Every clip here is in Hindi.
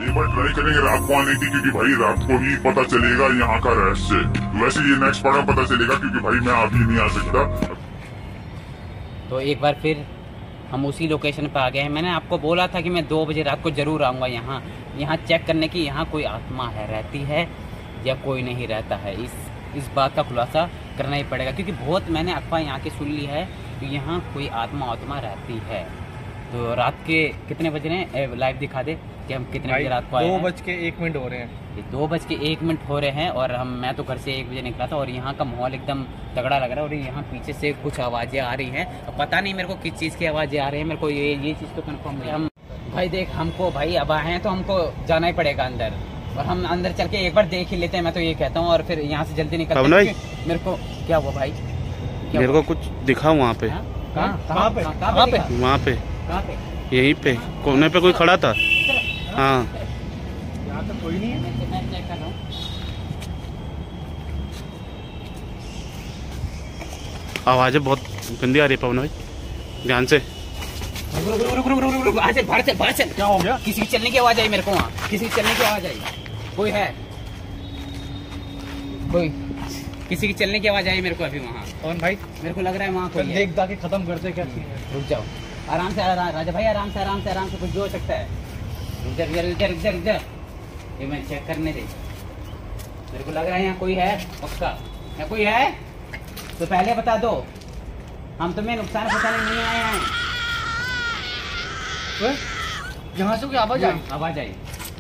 एक बार ट्राई करेंगे रात को आने की, क्योंकि भाई रात को ही पता चलेगा यहाँ का रहस्य। वैसे ये नेक्स्ट पार्ट में पता चलेगा, क्योंकि भाई मैं अभी नहीं आ सकता। तो एक बार फिर हम उसी लोकेशन पर आ गए हैं। मैंने आपको बोला था कि मैं 2 बजे रात को ज़रूर आऊँगा यहाँ चेक करने की यहाँ कोई आत्मा रहती है या कोई नहीं रहता है। इस बात का खुलासा करना ही पड़ेगा, क्योंकि बहुत मैंने अफवाह यहाँ की सुन ली है कि यहाँ कोई आत्मा रहती है। तो रात के कितने बज रहे हैं, लाइव दिखा दे कि हम कितने बजे रात को आए हैं। 2:01 हो रहे हैं। 2:01 हो रहे हैं और मैं तो घर से 1 बजे निकला था और यहाँ का माहौल एकदम तगड़ा लग रहा है। और यहाँ पीछे से कुछ आवाज़ें आ रही हैं, पता नहीं मेरे को किस चीज़ की आवाज़ें आ रही हैं। मेरे को ये चीज़ तो कन्फर्म है। हम भाई देख, हमको भाई अब आए हैं तो हमको जाना ही पड़ेगा अंदर, और हम अंदर चल के एक बार देख ही लेते हैं। मैं तो ये कहता हूँ, और फिर यहाँ से जल्दी निकलते हैं। मेरे को क्या हुआ भाई? मेरे को कुछ दिखा वहाँ पे। कहाँ पे? वहाँ पे यहीं पे कोने पे कोई खड़ा था। हाँ यहाँ तो कोई नहीं है। मैं चेक कर रहा हूँ। आवाजें बहुत गंदी आ रही है पवन भाई, ध्यान से। बाहर चल। क्या हो गया? किसी की चलने की आवाज आई मेरे को, वहाँ किसी की चलने की आवाज आई। कोई है? कोई किसी की चलने की आवाज आई मेरे को अभी वहाँ। कौन भाई? मेरे को लग रहा है वहाँ कोई है। देख दाके खत्म करते क्या। रुक जाओ, आराम से राजा भाई, आराम से कुछ भी हो सकता है। रुक जा। ये मैं चेक करने दे। मेरे को लग रहा है यहाँ कोई है पक्का। यहाँ कोई है तो पहले बता दो, हम तुम्हें नुकसान पहुंचाने नहीं आए हैं। यहाँ से कोई आवाज आई? आवाज आई।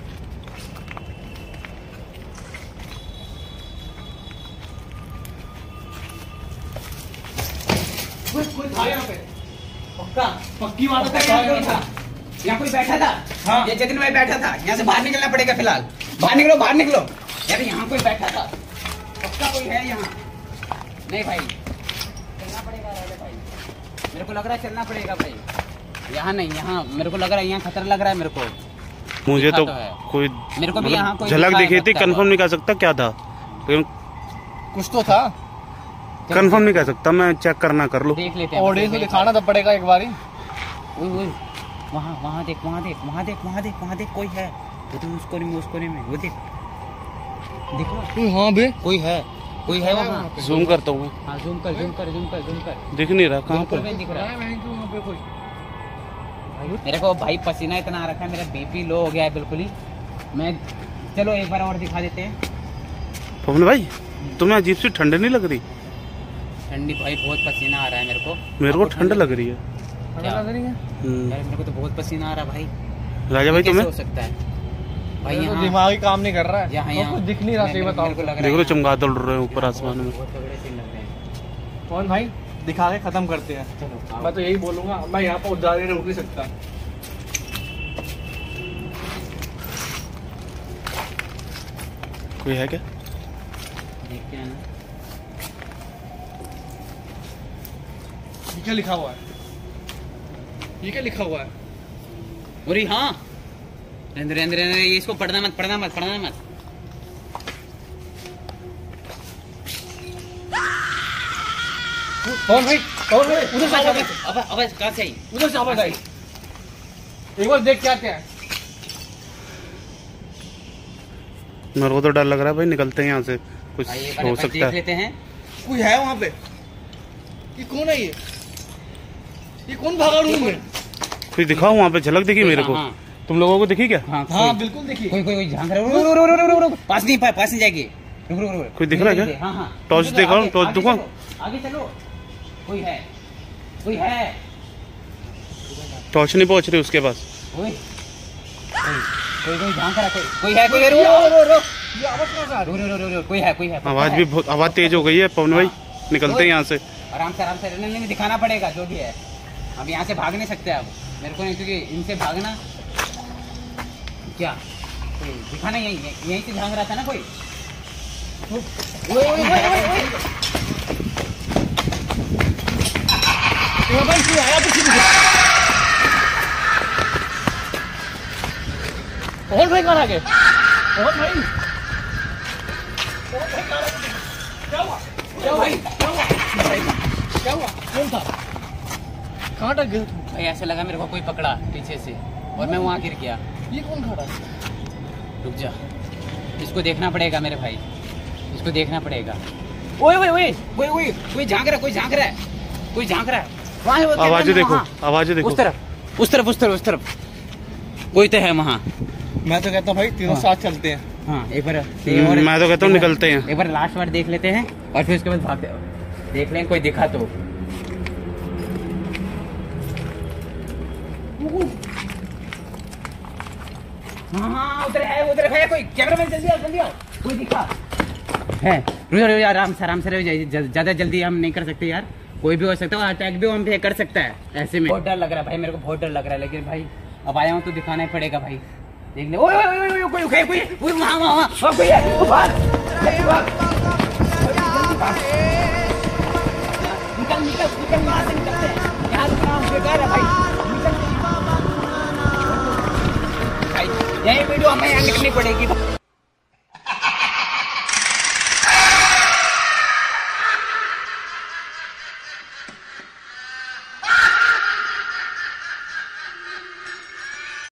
कोई था यहाँ पे? पक्की बात है। यहाँ कोई बैठा था। हाँ। ये जतिन भाई बैठा था। यहाँ से बाहर निकलना पड़ेगा फिलहाल। बाहर निकलो। यार यहाँ कोई बैठा था, पक्का कोई है यहाँ। नहीं भाई, चलना पड़ेगा राजा भाई। मेरे को लग रहा है चलना पड़ेगा भाई। यहाँ नहीं, यहाँ मेरे को लग रहा है यहाँ खतरा लग रहा है मेरे को। मुझे तो कोई मेरे को भी यहाँ कोई झलक दिखी थी, कंफर्म नहीं कर सकता क्या था, लेकिन कुछ तो था। कंफर्म नहीं कर सकता मैं, चेक करना कर लो। देख लेते हैं। ऑडियंस को दिखाना तो पड़ेगा एक बारी। वहाँ देख कोई है। वो तो उसको नहीं वो देख हाँ बे कोई है वहाँ। जूम करता हूँ। हाँ जूम कर। दिख नहीं रहा, कहाँ पर दिख रहा है? मेरे को भाई पसीना इतना आ रखा है, मेरा बीपी लो हो गया है बिल्कुल ही। मैं चलो एक बार और दिखा देते हैं। पवन भाई तुम्हें अजीब सी ठंड नहीं लग रही? ठंडी भाई, बहुत पसीना आ रहा है मेरे को ठंड लग रही है। क्या लग रही है? मेरे को तो बहुत पसीना आ रहा है भाई। राजा भाई तुम्हें? हो सकता है भाई, तो दिमाग ही काम नहीं कर रहा है। यहाँ कुछ दिख नहीं रहा। सही बताओ, देखो चमगादड़ उड़ रहे हैं ऊपर आसमान में। कौन भाई? दिखा के खत्म करते हैं। चलो मैं तो यही बोलूंगा, मैं यहाँ पर उदारी रुक नहीं सकता। कोई है क्या? देखते हैं ना। ये क्या लिखा हुआ है? अरे हाँ, अंदर ये इसको पढ़ना मत। कौन भाई? उधर से आवाज कहाँ से आई? उधर से आवाज आई। एक बार देख क्या है। मेरे को तो डर लग रहा है भाई, निकलते हैं यहाँ से, कुछ हो सकता देख है। लेते हैं। कोई है वहाँ पे? ये कौन है? ये कौन भागा रूम में? कुछ दिखाओ वहाँ पे, झलक दिखी मेरे को। हाँ। तुम लोगों को दिखी क्या? हाँ बिल्कुल देखिए। कोई झांक रहा है। रुक, पास नहीं जाएगी। रुक। कोई दिख रहा है क्या? हाँ। टॉर्च दिखाओ, टॉर्च दिखाओ। आगे चलो। कोई है। टॉर्च नहीं पहुँच रही उसके पास। कोई झांक रहा है। कोई है। ये आवाज कहाँ से आ रही है? कोई है। आवाज भी बहुत, आवाज तेज हो गई है पवन भाई, निकलते हैं यहाँ से। आराम से नहीं, दिखाना पड़ेगा जो भी है। अब यहाँ से भाग नहीं सकते अब मेरे को नहीं, क्योंकि इनसे भागना क्या, कोई दिखाना यहीं से झांक रहा था ना कोई। और भाई कहाँ गए? और भाई क्या हुआ? कौन था? कहाँ तक गए? भाई ऐसे लगा मेरे को कोई पकड़ा पीछे से और मैं वहाँ गिर गया। ये कौन खड़ा है? रुक जा, इसको देखना पड़ेगा मेरे भाई, इसको देखना पड़ेगा। ओए ओए ओए ओए ओए, कोई झांक रहा है, कोई झांक रहा है, कोई झांक रहा है। वहाँ आवाज़ें देखो, आवाज़ें देखो। उस तरफ उस तरफ उस तरफ उस तरफ कोई तो है वहाँ। मैं तो कहता हूँ भाई तीनों साथ चलते हैं। हाँ एक बार मैं तो कहता हूँ निकलते हैं। एक बार लास्ट बार देख लेते हैं और फिर उसके बाद भागते देख लें कोई दिखा तो। हाँ उधर है कोई। कैमरामैन जल्दी आओ कोई दिखा है। रुक जा आराम से ज्यादा जल्दी हम नहीं कर सकते यार, कोई भी हो सकता है, अटैक भी हम पे कर सकता है ऐसे में। बहुत डर लग रहा है भाई, मेरे को बहुत डर लग रहा है, लेकिन भाई अब आया हूँ तो दिखाना ही पड़ेगा भाई। देखने ओए कोई वहाँ कोई है, निकल वहाँ से निकलते हैं, यहाँ रुकना बेकार है भाई, निकल भाई, यही वीडियो हमें यहाँ निकलनी पड़ेगी।